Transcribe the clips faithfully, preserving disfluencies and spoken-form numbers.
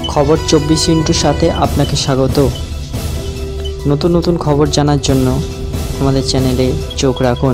খবর চব্বিশ ইন্টুর সাথে আপনাকে স্বাগত। নতুন নতুন খবর জানার জন্য আমাদের চ্যানেলে চোখ রাখুন।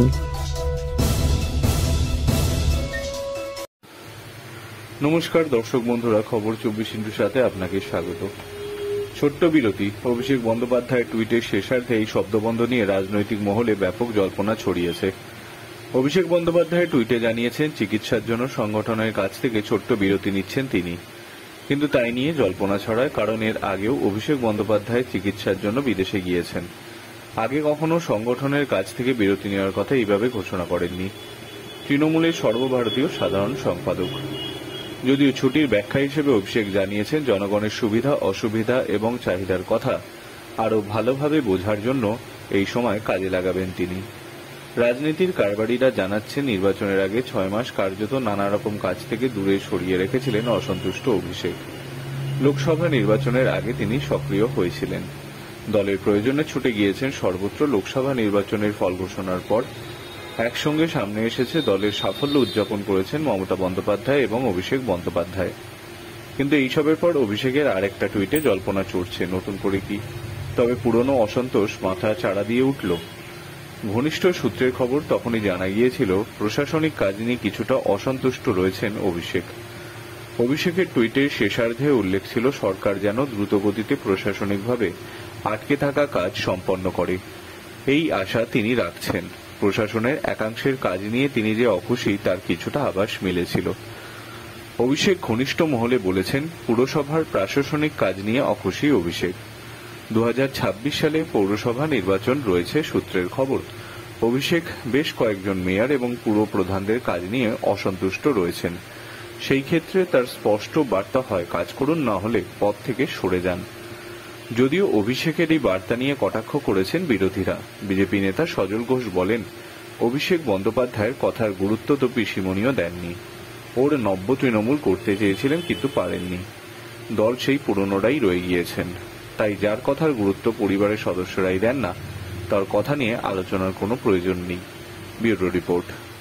নমস্কার দর্শক বন্ধুরা, খবর চব্বিশ ইন্টুর সাথে আপনাকে স্বাগত। ছোট্ট বিরতি। অভিষেক বন্দ্যোপাধ্যায়ের টুইটের শেষার্ধে এই শব্দবন্ধ নিয়ে রাজনৈতিক মহলে ব্যাপক জল্পনা ছড়িয়েছে। অভিষেক বন্দ্যোপাধ্যায় টুইটে জানিয়েছেন চিকিৎসার জন্য সংগঠনের কাছ থেকে ছোট্ট বিরতি নিচ্ছেন তিনি, কিন্তু তাই নিয়ে জল্পনা ছড়ায়, কারণ এর আগেও অভিষেক বন্দ্যোপাধ্যায় চিকিৎসার জন্য বিদেশে গিয়েছেন। আগে কখনো সংগঠনের কাছ থেকে বিরতি নেওয়ার কথা এইভাবে ঘোষণা করেননি তৃণমূলের সর্বভারতীয় সাধারণ সম্পাদক। যদিও ছুটির ব্যাখ্যা হিসেবে অভিষেক জানিয়েছেন জনগণের সুবিধা অসুবিধা এবং চাহিদার কথা আরও ভালোভাবে বোঝার জন্য এই সময় কাজে লাগাবেন তিনি। রাজনীতির কারবারিরা জানাচ্ছেন নির্বাচনের আগে ছয় মাস কার্যত নানা রকম কাজ থেকে দূরে সরিয়ে রেখেছিলেন অসন্তুষ্ট অভিষেক। লোকসভা নির্বাচনের আগে তিনি সক্রিয় হয়েছিলেন। দলের প্রয়োজনে ছুটে গিয়েছেন সর্বত্র। লোকসভা নির্বাচনের ফল ঘোষণার পর একসঙ্গে সামনে এসেছে দলের সাফল্য উদযাপন করেছেন মমতা বন্দ্যোপাধ্যায় এবং অভিষেক বন্দ্যোপাধ্যায়। কিন্তু এইসবের পর অভিষেকের আরেকটা টুইটে জল্পনা চড়ছে। নতুন করে কি? তবে পুরনো অসন্তোষ মাথা চাড়া দিয়ে উঠল। ঘনিষ্ঠ সূত্রের খবর, তখনই জানা গিয়েছিল প্রশাসনিক কাজ নিয়ে কিছুটা অসন্তুষ্ট রয়েছেন অভিষেক। অভিষেকের টুইটের শেষার্ধে উল্লেখ ছিল সরকার যেন দ্রুতগতিতে প্রশাসনিকভাবে আটকে থাকা কাজ সম্পন্ন করে, এই আশা তিনি রাখছেন। প্রশাসনের একাংশের কাজ নিয়ে তিনি যে অখুশি তার কিছুটা আভাস মিলেছিল। অভিষেক ঘনিষ্ঠ মহলে বলেছেন পুরসভার প্রশাসনিক কাজ নিয়ে অখুশি অভিষেক। দু হাজার ছাব্বিশ সালে পৌরসভা নির্বাচন রয়েছে সূত্রের খবর। অভিষেক বেশ কয়েকজন মেয়র এবং পুর প্রধানদের কাজ নিয়ে অসন্তুষ্ট রয়েছেন। সেই ক্ষেত্রে তার স্পষ্ট বার্তা হয় কাজ করুন, না হলে পদ থেকে সরে যান। যদিও অভিষেকের এই বার্তা নিয়ে কটাক্ষ করেছেন বিরোধীরা। বিজেপি নেতা সজল ঘোষ বলেন অভিষেক বন্দ্যোপাধ্যায়ের কথার গুরুত্ব তো পিসিমণিও দেননি। ওর নব্য তৃণমূল করতে চেয়েছিলেন কিন্তু পারেননি। দল সেই পুরনোরাই রয়ে গিয়েছেন। তাই যার কথার গুরুত্ব পরিবারের সদস্যরাই দেন না, তার কথা নিয়ে আলোচনার কোনো প্রয়োজন নেই। Bureau report.